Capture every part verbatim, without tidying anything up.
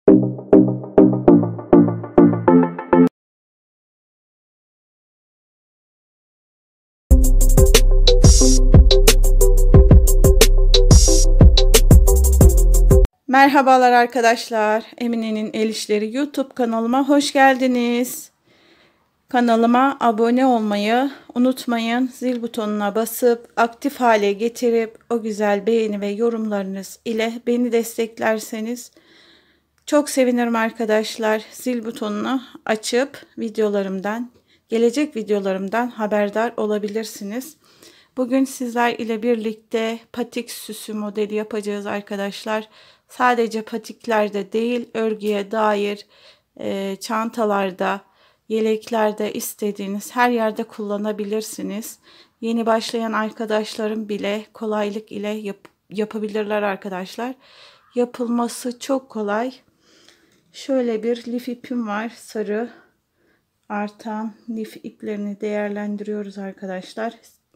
Merhabalar arkadaşlar. Emine'nin El İşleri YouTube kanalıma hoş geldiniz. Kanalıma abone olmayı unutmayın. Zil butonuna basıp aktif hale getirip o güzel beğeni ve yorumlarınız ile beni desteklerseniz çok sevinirim arkadaşlar. Zil butonunu açıp videolarımdan, gelecek videolarımdan haberdar olabilirsiniz. Bugün sizler ile birlikte patik süsü modeli yapacağız arkadaşlar. Sadece patiklerde değil, örgüye dair e, çantalarda, yeleklerde, istediğiniz her yerde kullanabilirsiniz. Yeni başlayan arkadaşlarım bile kolaylık ile yap yapabilirler arkadaşlar. Yapılması çok kolay. Şöyle bir lif ipim var, sarı. Artan lif iplerini değerlendiriyoruz arkadaşlar.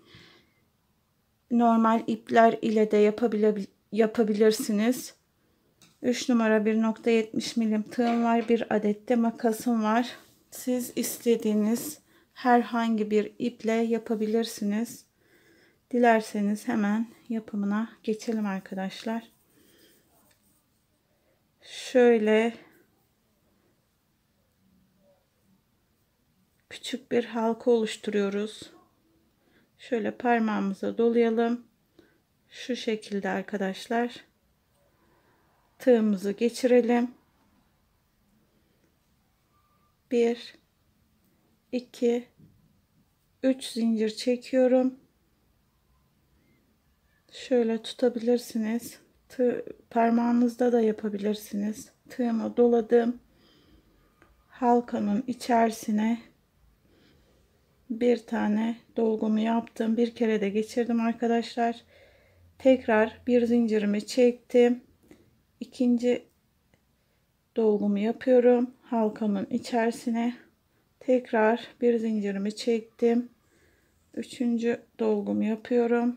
Normal ipler ile de yapabilir, yapabilirsiniz. üç numara bir nokta yetmiş milim tığım var. Bir adet de makasım var. Siz istediğiniz herhangi bir iple yapabilirsiniz. Dilerseniz hemen yapımına geçelim arkadaşlar. Şöyle küçük bir halka oluşturuyoruz. Şöyle parmağımıza dolayalım. Şu şekilde arkadaşlar. Tığımızı geçirelim. bir iki üç zincir çekiyorum. Şöyle tutabilirsiniz. Tığ, parmağınızda da yapabilirsiniz. Tığımı doladım. Halkanın içerisine bir tane dolgumu yaptım. Bir kere de geçirdim arkadaşlar. Tekrar bir zincirimi çektim. İkinci dolgumu yapıyorum. Halkamın içerisine tekrar bir zincirimi çektim. Üçüncü dolgumu yapıyorum.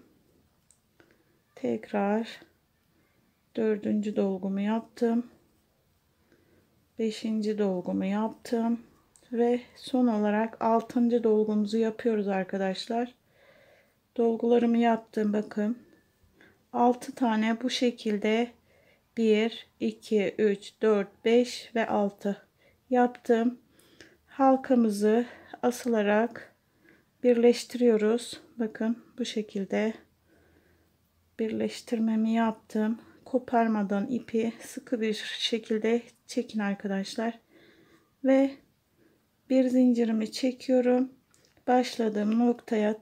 Tekrar dördüncü dolgumu yaptım. Beşinci dolgumu yaptım. Ve son olarak altıncı dolgumuzu yapıyoruz arkadaşlar. Dolgularımı yaptım. Bakın. altı tane bu şekilde bir, iki, üç, dört, beş ve altı yaptım. Halkamızı asılarak birleştiriyoruz. Bakın bu şekilde birleştirmemi yaptım. Koparmadan ipi sıkı bir şekilde çekin arkadaşlar. Ve bir zincirimi çekiyorum. Başladığım noktaya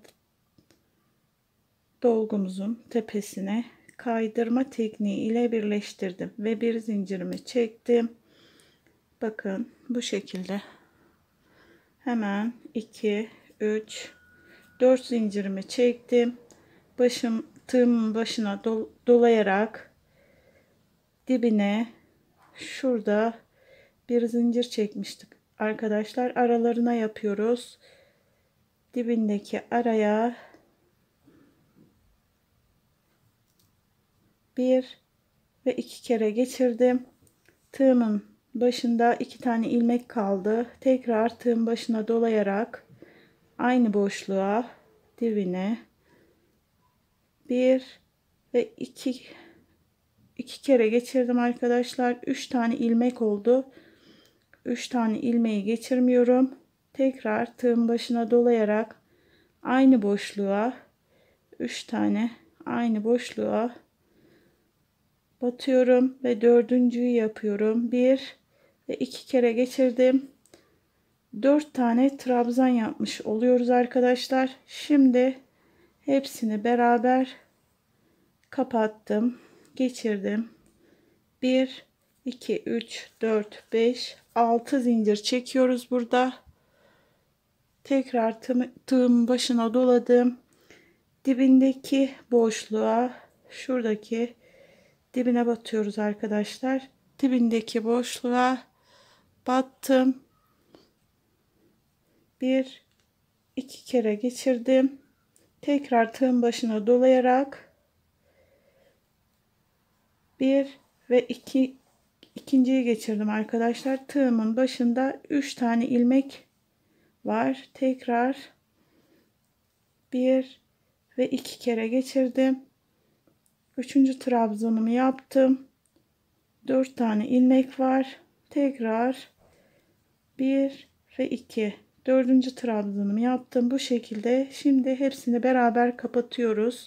dolgumuzun tepesine kaydırma tekniği ile birleştirdim ve bir zincirimi çektim. Bakın bu şekilde. Hemen iki, üç, dört zincirimi çektim. Başım tığımın başına dol dolayarak dibine şurada bir zincir çekmiştik arkadaşlar. Aralarına yapıyoruz. Dibindeki araya bir ve iki kere geçirdim. Tığımın başında iki tane ilmek kaldı. Tekrar tığın başına dolayarak aynı boşluğa dibine bir ve iki iki kere geçirdim arkadaşlar. Üç tane ilmek oldu. Üç tane ilmeği geçirmiyorum. Tekrar tığın başına dolayarak aynı boşluğa üç tane aynı boşluğa batıyorum ve dördüncüyü yapıyorum. Bir ve iki kere geçirdim. Dört tane trabzan yapmış oluyoruz arkadaşlar. Şimdi hepsini beraber kapattım, geçirdim. bir iki üç dört beş altı zincir çekiyoruz burada. Tekrar tığın başına doladım. Dibindeki boşluğa, şuradaki dibine batıyoruz arkadaşlar. Dibindeki boşluğa battım. Bir iki kere geçirdim. Tekrar tığın başına dolayarak bir ve iki ikinciyi geçirdim arkadaşlar. Tığımın başında üç tane ilmek var. Tekrar bir ve iki kere geçirdim. Üçüncü trabzanımı yaptım. dört tane ilmek var. Tekrar bir ve iki. Dördüncü trabzanımı yaptım. Bu şekilde şimdi hepsini beraber kapatıyoruz.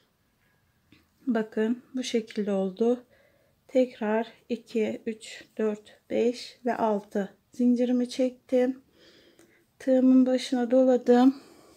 Bakın bu şekilde oldu. Tekrar iki, üç, dört, beş ve altı zincirimi çektim. Tığımın başına doladım.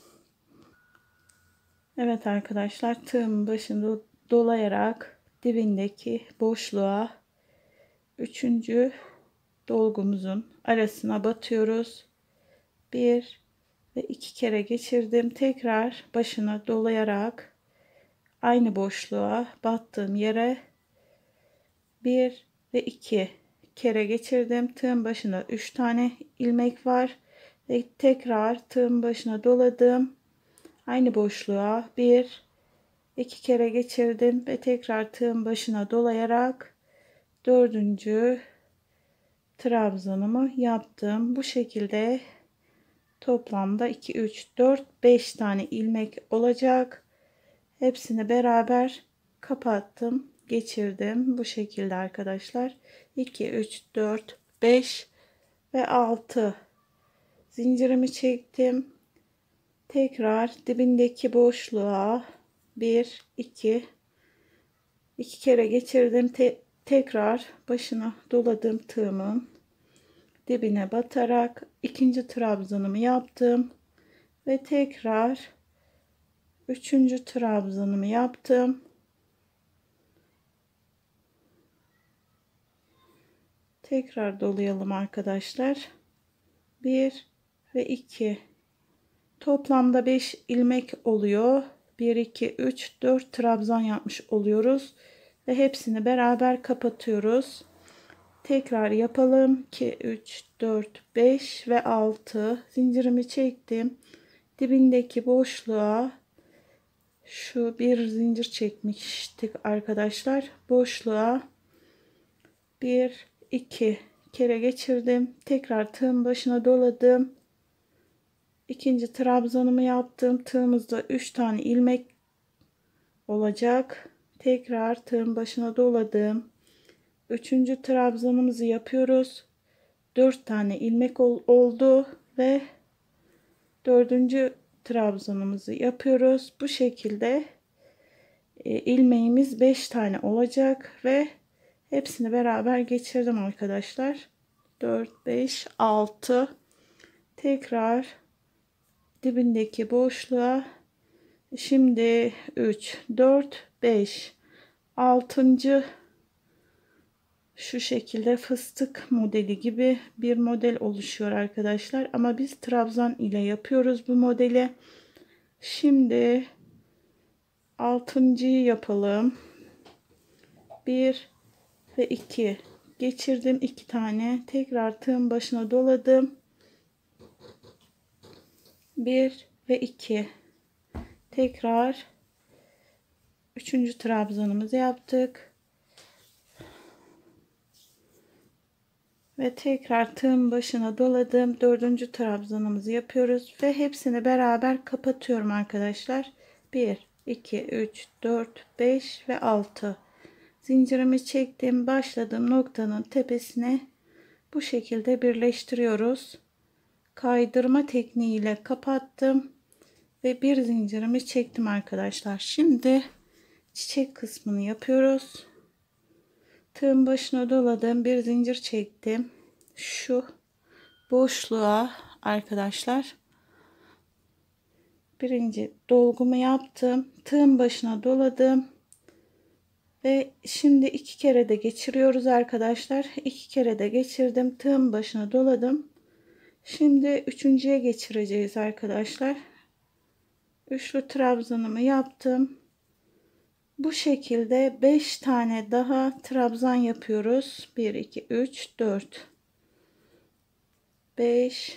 Evet arkadaşlar, tığımın başını dolayarak dibindeki boşluğa üçüncü dolgumuzun arasına batıyoruz. Bir ve iki kere geçirdim. Tekrar başına dolayarak aynı boşluğa battığım yere bir ve iki kere geçirdim. Tığın başına üç tane ilmek var ve tekrar tığın başına doladım. Aynı boşluğa bir iki kere geçirdim ve tekrar tığın başına dolayarak dördüncü trabzanımı yaptım. Bu şekilde toplamda iki, üç, dört, beş tane ilmek olacak. Hepsini beraber kapattım, geçirdim. Bu şekilde arkadaşlar. iki, üç, dört, beş ve altı zincirimi çektim. Tekrar dibindeki boşluğa bir, iki, iki kere geçirdim. Te tekrar başına doladım tığımın dibine batarak ikinci trabzanımı yaptım ve tekrar üçüncü trabzanımı yaptım. Tekrar dolayalım arkadaşlar. bir ve iki. Toplamda beş ilmek oluyor. bir, iki, üç, dört trabzan yapmış oluyoruz ve hepsini beraber kapatıyoruz. Tekrar yapalım. iki, üç, dört, beş ve altı zincirimi çektim. Dibindeki boşluğa şu bir zincir çekmiştik arkadaşlar. Boşluğa bir iki kere geçirdim. Tekrar tığın başına doladım. İkinci trabzanımı yaptım. Tığımızda üç tane ilmek olacak. Tekrar tığın başına doladım. Üçüncü trabzanımızı yapıyoruz. dört tane ilmek ol oldu ve dördüncü trabzanımızı yapıyoruz. Bu şekilde e, ilmeğimiz beş tane olacak ve hepsini beraber geçirdim arkadaşlar. dört, beş, altı. Tekrar dibindeki boşluğa şimdi üç, dört, beş, altıncı şu şekilde fıstık modeli gibi bir model oluşuyor arkadaşlar. Ama biz trabzan ile yapıyoruz bu modeli. Şimdi altıncıyı yapalım. bir ve iki geçirdim, iki tane. Tekrar tığın başına doladım. bir ve iki. Tekrar üçüncü trabzanımızı yaptık. Ve tekrar tığın başına doladım. dördüncü trabzanımızı yapıyoruz ve hepsini beraber kapatıyorum arkadaşlar. bir iki üç dört beş ve altı zincirimi çektim. Başladığım noktanın tepesine bu şekilde birleştiriyoruz. Kaydırma tekniğiyle kapattım ve bir zincirimi çektim arkadaşlar. Şimdi çiçek kısmını yapıyoruz. Tığın başına doladım, bir zincir çektim. Şu boşluğa arkadaşlar birinci dolgumu yaptım. Tığın başına doladım ve şimdi iki kere de geçiriyoruz arkadaşlar. iki kere de geçirdim. Tığın başına doladım. Şimdi üçüncüye geçireceğiz arkadaşlar. Üçlü trabzanımı yaptım. Bu şekilde beş tane daha trabzan yapıyoruz. bir iki üç dört beş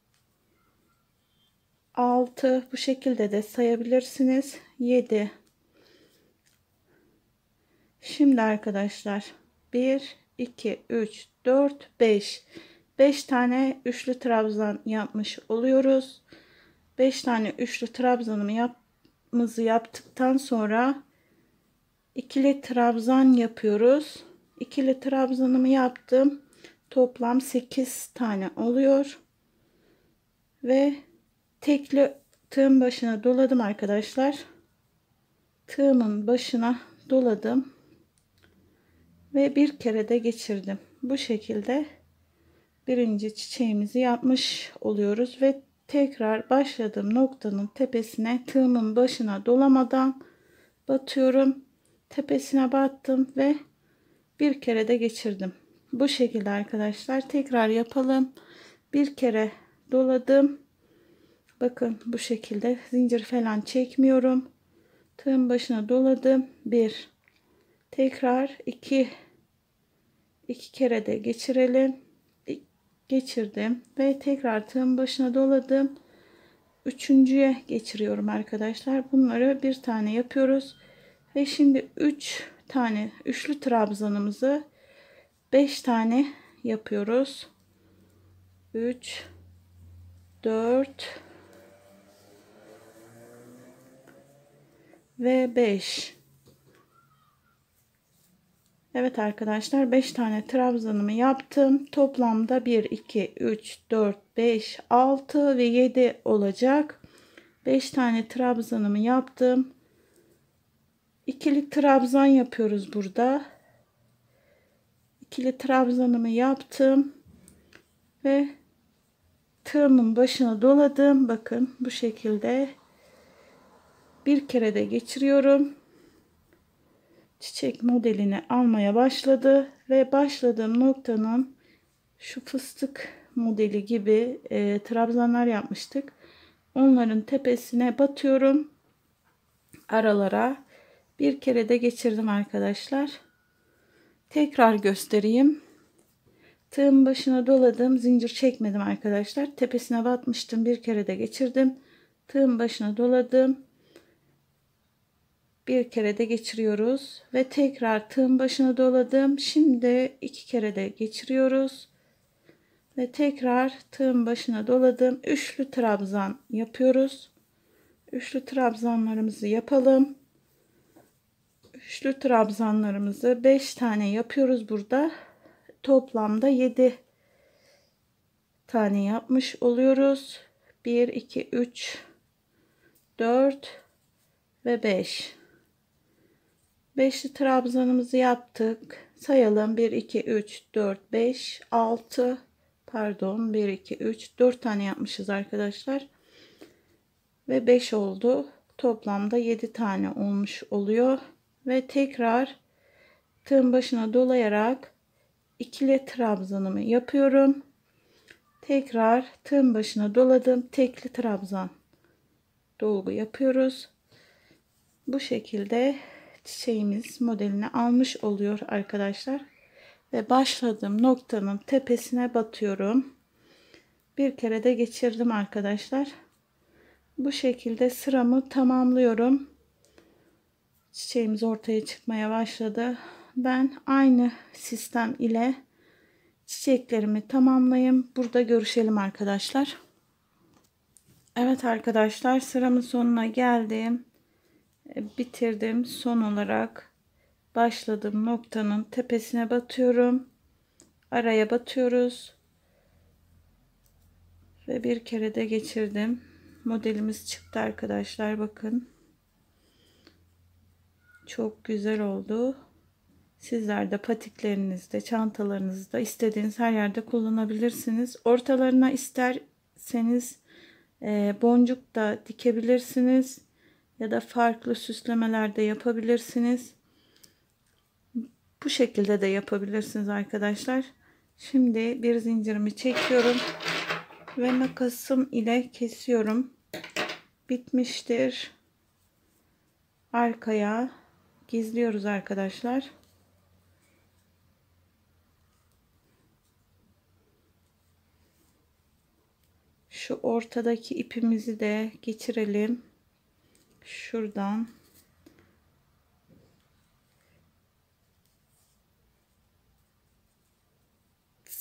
altı, bu şekilde de sayabilirsiniz. yedi. Şimdi arkadaşlar bir iki, üç, dört, beş. beş tane üçlü trabzan yapmış oluyoruz. beş tane üçlü trabzanımı yapmamızı yaptıktan sonra ikili trabzan yapıyoruz. İkili trabzanımı yaptım. Toplam sekiz tane oluyor. Ve tekli tığın başına doladım arkadaşlar. Tığımın başına doladım. Ve bir kere de geçirdim. Bu şekilde birinci çiçeğimizi yapmış oluyoruz. Ve tekrar başladığım noktanın tepesine tığımın başına dolamadan batıyorum. Tepesine battım ve bir kere de geçirdim. Bu şekilde arkadaşlar tekrar yapalım. Bir kere doladım. Bakın bu şekilde zincir falan çekmiyorum. Tığın başına doladım. Bir. Tekrar iki. iki kere de geçirelim. Geçirdim ve tekrar tığın başına doladım. Üçüncüye geçiriyorum arkadaşlar. Bunları bir tane yapıyoruz. Ve şimdi üç tane üçlü trabzanımızı beş tane yapıyoruz. üç, dört ve beş. Evet arkadaşlar, beş tane trabzanımı yaptım. Toplamda bir, iki, üç, dört, beş, altı ve yedi olacak. beş tane trabzanımı yaptım. İkili trabzan yapıyoruz burada. İkili trabzanımı yaptım ve tığımın başına doladım. Bakın bu şekilde bir kere de geçiriyorum. Çiçek modelini almaya başladı ve başladığım noktanın şu fıstık modeli gibi e, trabzanlar yapmıştık. Onların tepesine batıyorum. Aralara bir kere de geçirdim arkadaşlar. Tekrar göstereyim. Tığın başına doladım. Zincir çekmedim arkadaşlar. Tepesine batmıştım. Bir kere de geçirdim. Tığın başına doladım. Bir kere de geçiriyoruz ve tekrar tığın başına doladım. Şimdi iki kere de geçiriyoruz ve tekrar tığın başına doladım. Üçlü trabzan yapıyoruz. Üçlü trabzanlarımızı yapalım. Üçlü trabzanlarımızı beş tane yapıyoruz burada. Toplamda yedi tane yapmış oluyoruz. bir, iki, üç, dört ve beş. beşli trabzanımızı yaptık. Sayalım. bir, iki, üç, dört, beş, altı, pardon, bir, iki, üç, dört tane yapmışız arkadaşlar. Ve beş oldu. Toplamda yedi tane olmuş oluyor. Ve tekrar tığın başına dolayarak ikili trabzanımı yapıyorum. Tekrar tığın başına doladım. Tekli trabzan dolgu yapıyoruz. Bu şekilde çiçeğimiz modelini almış oluyor arkadaşlar. Ve başladığım noktanın tepesine batıyorum. Bir kere de geçirdim arkadaşlar. Bu şekilde sıramı tamamlıyorum. Çiçeğimiz ortaya çıkmaya başladı. Ben aynı sistem ile çiçeklerimi tamamlayayım. Burada görüşelim arkadaşlar. Evet arkadaşlar, sıramın sonuna geldim. Bitirdim. Son olarak başladığım noktanın tepesine batıyorum. Araya batıyoruz. Ve bir kere de geçirdim. Modelimiz çıktı arkadaşlar. Bakın. Çok güzel oldu. Sizler de patiklerinizde, çantalarınızda, istediğiniz her yerde kullanabilirsiniz. Ortalarına isterseniz e, boncuk da dikebilirsiniz. Ya da farklı süslemeler de yapabilirsiniz. Bu şekilde de yapabilirsiniz arkadaşlar. Şimdi bir zincirimi çekiyorum ve makasım ile kesiyorum. Bitmiştir. Arkaya gizliyoruz arkadaşlar. Şu ortadaki ipimizi de geçirelim. Şuradan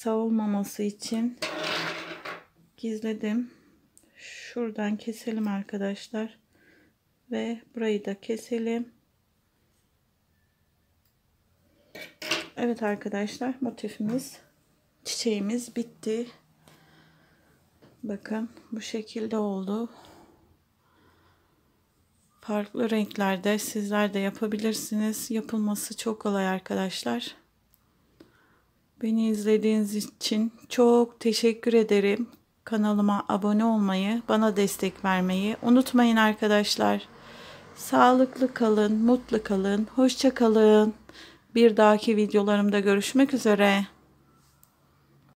kısa olmaması için gizledim. Şuradan keselim arkadaşlar. Ve burayı da keselim. Evet arkadaşlar, motifimiz, çiçeğimiz bitti. Bakın bu şekilde oldu. Farklı renklerde sizler de yapabilirsiniz. Yapılması çok kolay arkadaşlar. Beni izlediğiniz için çok teşekkür ederim. Kanalıma abone olmayı, bana destek vermeyi unutmayın arkadaşlar. Sağlıklı kalın, mutlu kalın, hoşça kalın. Bir dahaki videolarımda görüşmek üzere.